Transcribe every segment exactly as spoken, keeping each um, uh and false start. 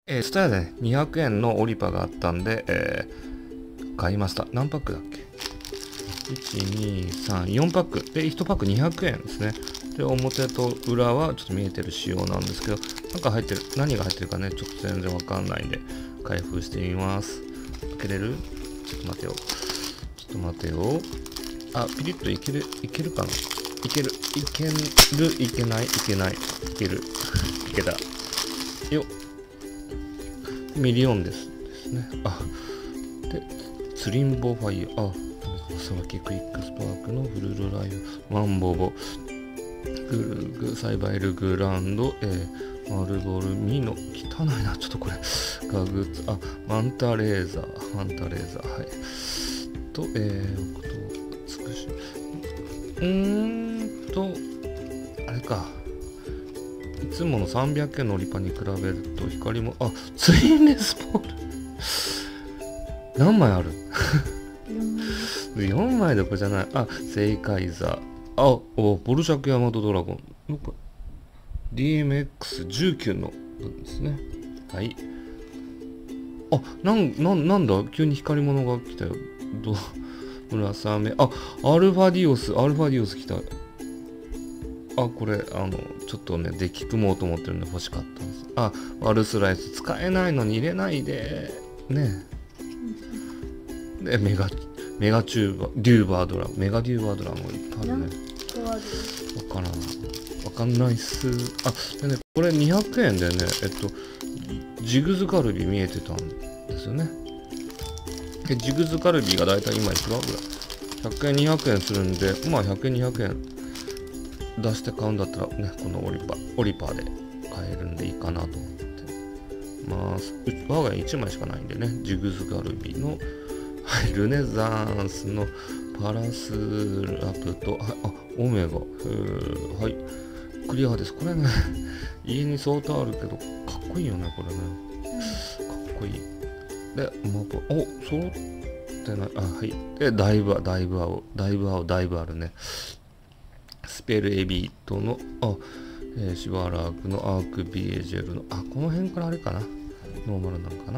えー、スタヤでね、にひゃくえんのオリパがあったんで、えー、買いました。何パックだっけ ?いち、に、さん、よんパック。で、いちパックにひゃくえんですね。で、表と裏はちょっと見えてる仕様なんですけど、なんか入ってる、何が入ってるかね、ちょっと全然わかんないんで、開封してみます。開けれる？ちょっと待てよ。ちょっと待てよ。あ、ピリッといける、いけるかないける、いける、いけない、いけない、いける。いけた。よっ。ミリオンですですね。あ、で、ツリンボファイア、あ、さばきクイックスパークのフルルライブ、マンボボ、グルグ、サイバイルグランド、えー、マルボルミノ、汚いな、ちょっとこれ、ガグツ、あ、マンタレーザー、マンタレーザー、はい。と、えー、と、つくし、うーんと、あれか。いつものさんびゃくえんのリパに比べると光も、あ、ツインレスポール何枚あるよんまいどころじゃない。あ、正解座。あ、お、ボルシャクヤマトドラゴン。ディーエムエックスじゅうきゅう の分ですね。はい。あ、なん、なん、なんだ急に光り物が来たよ。ど、村雨。あ、アルファディオス、アルファディオス来た。あ、これ、あの、ちょっとね、デッキ組もうと思ってるんで欲しかったんです。あ、ワルスライス使えないのに入れないで。ね。で、メガ、メガチューバー、デューバードラメガデューバードラもいっぱいあるね。わからん。わかんないっす。あ、でね、これにひゃくえんでね、えっと、ジグズカルビ見えてたんですよね。で、ジグズカルビがだいたい今いくらぐらい ?ひゃく 円、にひゃくえんするんで、まあひゃくえん、にひゃくえん出して買うんだったらね、このオリパ、オリパーで買えるんでいいかなと思ってます。我が家いちまいしかないんでね、ジグズカルビの、はい、ルネザンスのパラスラプと、はい、あ、オメガ、はい、クリアです。これね、家に相当あるけど、かっこいいよね、これね。かっこいい。で、マポ、お、揃ってない、あ、はい。で、だいぶ、だいぶ青、だいぶ青、だいぶあるね。スペルエビートの、あ、えー、しばらくのアークビエジェルの、あ、この辺からあれかな。ノーマルなんかな。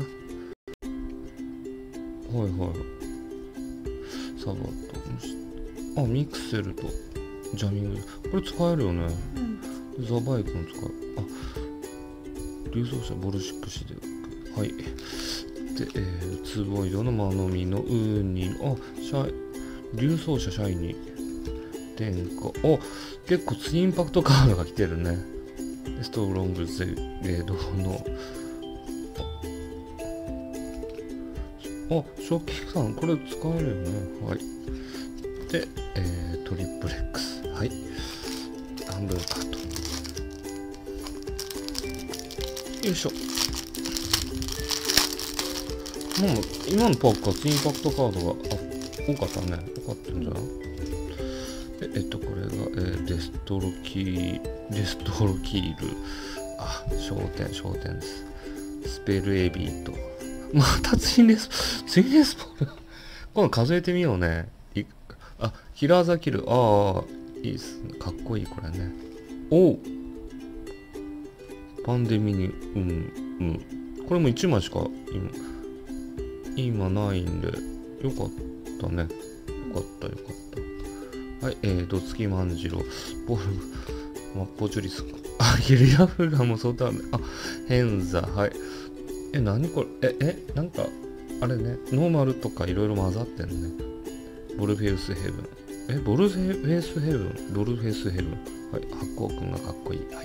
はいはい。サバと、あ、ミクセルとジャミング。これ使えるよね。うん、ザバイクも使う。あ、流走車ボルシックシで。はい。で、えー、ツボイドのマノミのウーニの、あ、シャイ、流走車シャイニー。天下。お、結構ツインパクトカードが来てるね。ストロングゼレードの。あ、初期さん、これ使えるよね。はい。で、えー、トリプレックス。はい。半分カット。よいしょ。もう、今のパックはツインパクトカードが多かったね。多かったんじゃない？で、えっと、これが、えー、デストロキー、デストロキール。あ、焦点、焦点です。スペルエビート。またツインレス、ツインレスポール。今度数えてみようね。いあ、キラーザキル。ああ、いいっすね。かっこいい、これね。おう。パンデミニ、うん、うん。これもいちまいしか今、今ないんで、よかったね。よかった、よかった。はい、えー、ドツキマンジロ、ボルム、マッポチュリス。あ、ヒルヤフガもそうだね。あ、ヘンザ、はい。え、なにこれえ、え、なんか、あれね、ノーマルとかいろいろ混ざってんね。ボルフェウスヘブン。え、ボルフェウスヘブンボルフェウスヘブン。はい、発光くんがかっこいい。はい。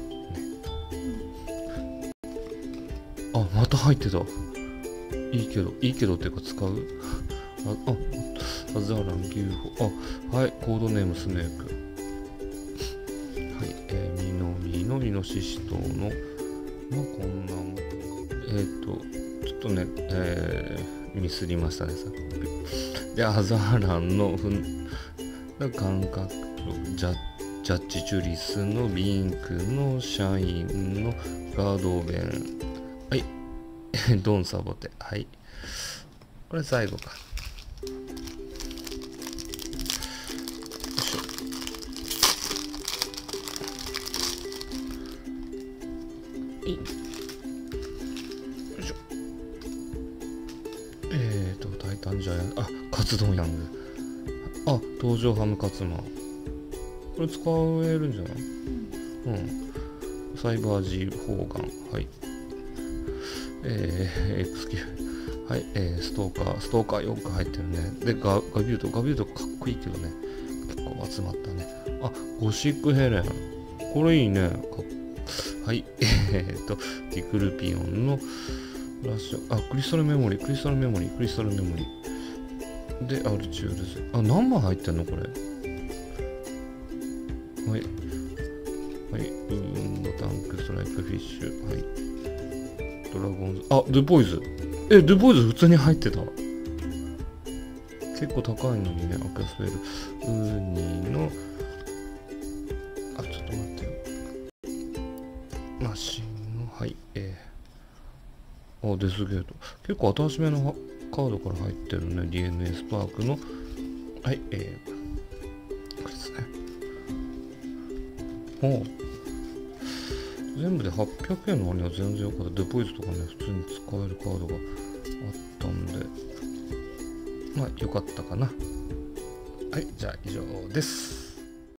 ね。あ、また入ってた。いいけど、いいけどっていうか使うあ、あ、アザーラン、ギューホ。あ、はい、コードネームスネーク。はい、えー、ミノミのイノシシ島の、まあこんなもん。えっ、ー、と、ちょっとね、えー、ミスりましたね、さっき。で、アザーランのふん、感覚、ジャジャッジチュリスのビンクのシャインのガードベン。はい。ドンサボテ。はい。これ最後か。よいしょ。いい。 ダンジャーヤング、あ、カツ丼ヤング。あ、登場ハムカツマン。これ使えるんじゃない？うん。サイバー G フォーガン。はい。えー、エクスキュー。はい、えー、ストーカー。ストーカーよく入ってるね。で、ガ、ガビュート。ガビュートかっこいいけどね。結構集まったね。あ、ゴシックヘレン。これいいね。かはい。えーっと、ディクルピオンのラッシュ。あ、クリスタルメモリー。クリスタルメモリー。クリスタルメモリー。で、アルチュールズ。あ、何枚入ってんのこれ。はい。はい。ウーンドタンク、ストライクフィッシュ。はい。ドラゴンズ。あ、ドゥボイズ。え、ドゥボイズ普通に入ってた。結構高いのにね、アクアスペル。ウーニーの、あ、ちょっと待ってよ。マシンの、はい。えー、あ、デスゲート。結構新しめのカードから入ってるね。ディーエヌエー スパークの、はい、えー、これですね。ほう。全部ではっぴゃくえんの割には全然よかった。デポイズとかね、普通に使えるカードがあったんで、まあ、よかったかな。はい、じゃあ以上です。